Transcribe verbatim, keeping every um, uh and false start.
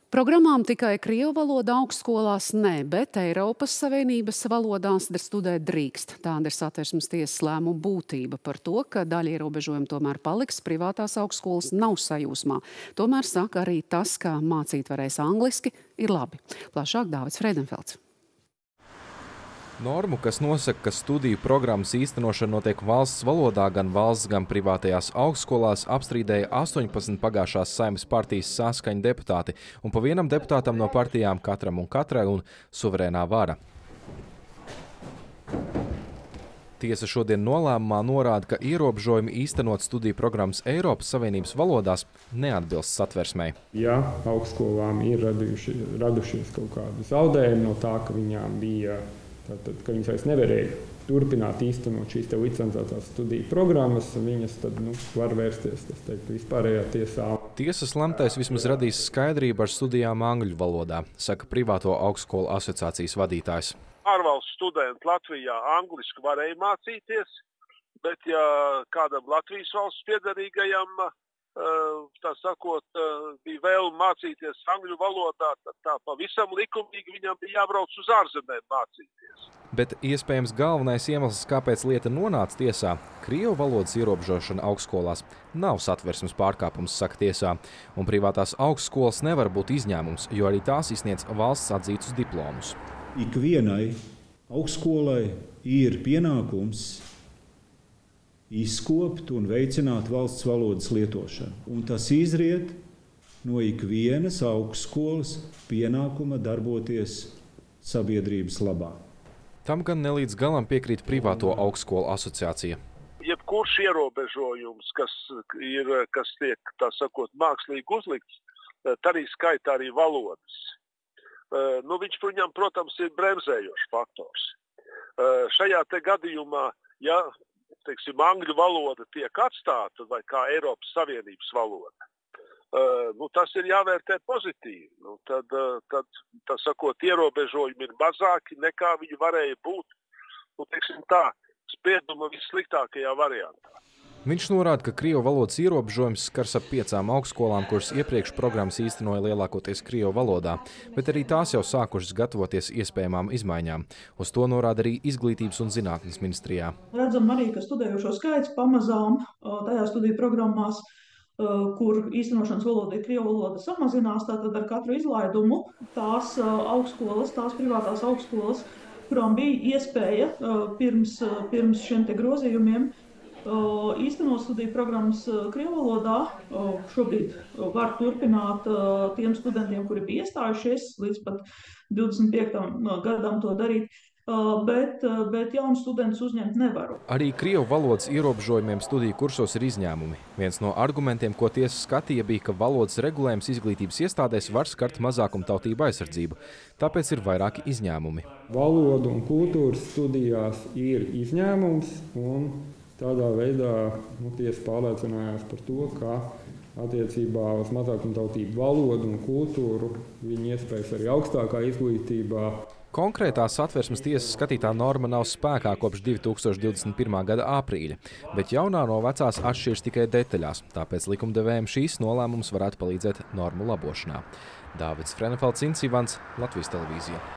Programmām tikai krievu valoda augstskolās ne, bet Eiropas Savienības valodās studēt drīkst. Tāda ir Satversmes tiesas lēmuma būtība par to, ka daļa ierobežojumu tomēr paliks, privātās augstskolas nav sajūsmā. Tomēr saka arī tas, ka mācīt varēs angliski, ir labi. Plašāk Dāvids Friedenfelds. Normu, kas nosaka, ka studiju programmas īstenošana notiek valsts valodā gan valsts, gan privātajās augstskolās, apstrīdēja astoņpadsmit pagājušās Saeimas partijas saskaņa deputāti un pa vienam deputātam no partijām katram un katrai un suverēnā vara. Tiesa šodien nolēmumā norāda, ka ierobežojumi īstenot studiju programmas Eiropas Savienības valodās neatbilst Satversmei. Ja augstskolām ir raduši, radušies kaut kādi zaudējumi no tā, ka viņām bija Tātad, ka viņas vairs nevarēja turpināt īstenot šīs te licencētās studiju programmas, viņas tad nu, var vērsties, tas teikt, vispārējā tiesā. Tiesas lemtais vismaz radīs skaidrību ar studijām angļu valodā, saka Privāto augstskolu asociācijas vadītājs. Ārvalstu studenti Latvijā angliski varēja mācīties, bet ja kādam Latvijas valsts piederīgajam tā sakot, bija vēlme mācīties angļu valodā, tad tā pavisam likumīgi viņam bija jābrauc uz ārzemēm mācīties. Bet iespējams galvenais iemesls, kāpēc lieta nonāca tiesā, krievu valodas ierobežošana augstskolās nav Satversmes pārkāpums, saka tiesā, un privātās augstskolas nevar būt izņēmums, jo arī tās izsniedz valsts atzītus diplomus. Ikvienai augstskolai ir pienākums izkopt un veicināt valsts valodas lietošanu. Un tas izriet no ikvienas augstskolas pienākuma darboties sabiedrības labā. Tam gan nelīdz galam piekrīt Privāto augstskolu asociācija. Jebkurš ierobežojums, kas, ir, kas tiek, tā sakot, mākslīgi uzlikts, tā arī skaitā arī valodas. Nu, viņš, viņam, protams, ir bremzējošs faktors. Šajā te gadījumā, ja teiksim, angļu valoda tiek atstāta vai kā Eiropas Savienības valoda, uh, nu, tas ir jāvērtē pozitīvi. Nu, tad, uh, tad, tā sakot, ierobežojumi ir mazāki nekā viņi varēja būt, nu, teiksim tā, sprieduma vissliktākajā variantā. Viņš norāda, ka krievu valodas ierobežojums skars ap piecām augstskolām, kuras iepriekš programmas īstenoja lielākoties krievu valodā, bet arī tās jau sākušas gatavoties iespējamām izmaiņām. Uz to norāda arī Izglītības un zinātnes ministrijā. Redzam arī, ka studējošo skaits pamazām tajā studiju programmās, kur īstenošanas valoda ir krievu valoda, samazinās, tātad ar katru izlaidumu tās augstskolas, tās privātās augstskolas, kurām bija iespēja pirms, pirms šiem te grozījumiem īstenot studiju programmas krievu valodā, šobrīd var turpināt tiem studentiem, kuri bija iestājušies līdz pat divdesmit piektam gadam to darīt, bet, bet jaunus studentus uzņemt nevaru. Arī krievu valodas ierobežojumiem studiju kursos ir izņēmumi. Viens no argumentiem, ko tiesa skatīja, bija, ka valodas regulējums izglītības iestādēs var skart mazākumtautību aizsardzību. Tāpēc ir vairāki izņēmumi. Valodu un kultūras studijās ir izņēmums un tādā veidā nu, tiesa pārliecinājās par to, ka attiecībā uz mazākumtautību valodu un kultūru viņi iespējas arī augstākā izglītībā. Konkrētā Satversmes tiesas skatītā norma nav spēkā kopš divi tūkstoši divdesmit pirmā gada aprīļa, bet jaunā no vecās atšķiras tikai detaļās, tāpēc likumdevējiem šīs nolēmums varētu palīdzēt normu labošanā. Dāvids Friedenfelds, Incīvans, Latvijas televīzija.